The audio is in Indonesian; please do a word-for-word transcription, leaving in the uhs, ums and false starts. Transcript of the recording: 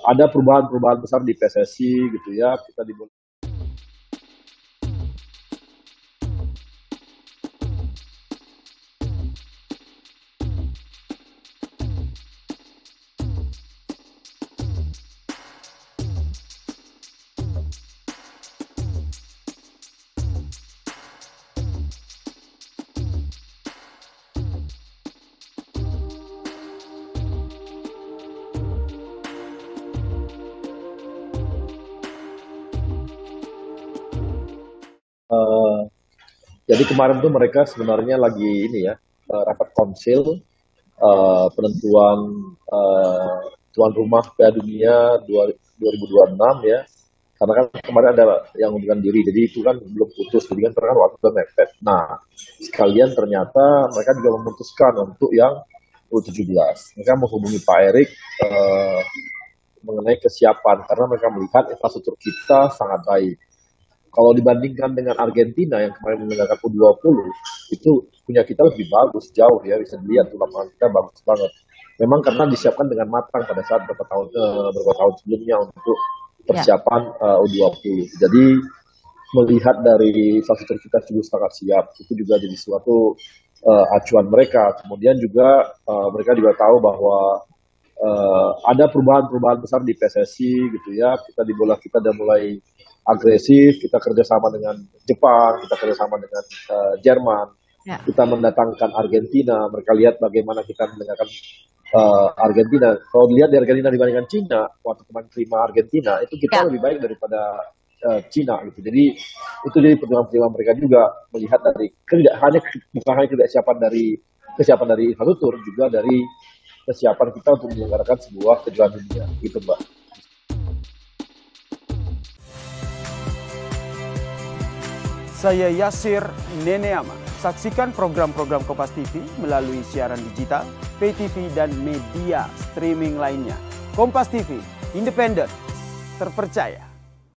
ada perubahan-perubahan besar di P S S I gitu ya, kita dimulai. Uh, jadi kemarin tuh mereka sebenarnya lagi ini ya, uh, rapat konsil uh, penentuan uh, tuan rumah Piala Dunia dua ribu dua puluh enam ya, karena kan kemarin ada yang mengundurkan diri, jadi itu kan belum putus, jadi kan ternyata waktu udah mepet. Nah, sekalian ternyata mereka juga memutuskan untuk yang U tujuh belas. Mereka menghubungi Pak Erik uh, mengenai kesiapan, karena mereka melihat infrastruktur kita sangat baik. Kalau dibandingkan dengan Argentina yang kemarin menyelenggarakan U dua puluh, itu punya kita lebih bagus jauh ya, bisa dilihat tuh lapangan kita bagus banget. Memang karena disiapkan dengan matang pada saat beberapa tahun eh, beberapa tahun sebelumnya untuk persiapan ya. uh, U dua puluh. Jadi melihat dari infrastruktur kita juga sangat siap, itu juga jadi suatu uh, acuan mereka. Kemudian juga uh, mereka juga tahu bahwa uh, ada perubahan-perubahan besar di P S S I gitu ya. Kita di bola kita udah mulai agresif, kita kerjasama dengan Jepang, kita kerjasama dengan uh, Jerman, ya. Kita mendatangkan Argentina, mereka lihat bagaimana kita mendengarkan uh, Argentina. Kalau dilihat di Argentina dibandingkan Cina, waktu kemarin terima Argentina, itu kita ya. lebih baik daripada uh, Cina gitu. Jadi itu jadi perjuangan-perjuangan mereka juga melihat dari tidak hanya bukan hanya kesiapan dari kesiapan dari infrastruktur, juga dari kesiapan kita untuk menyelenggarakan sebuah kejuaraan dunia, gitu Mbak. Saya Yasir Neneama. Saksikan program-program Kompas T V melalui siaran digital, pay T V, dan media streaming lainnya. Kompas T V, independen, terpercaya.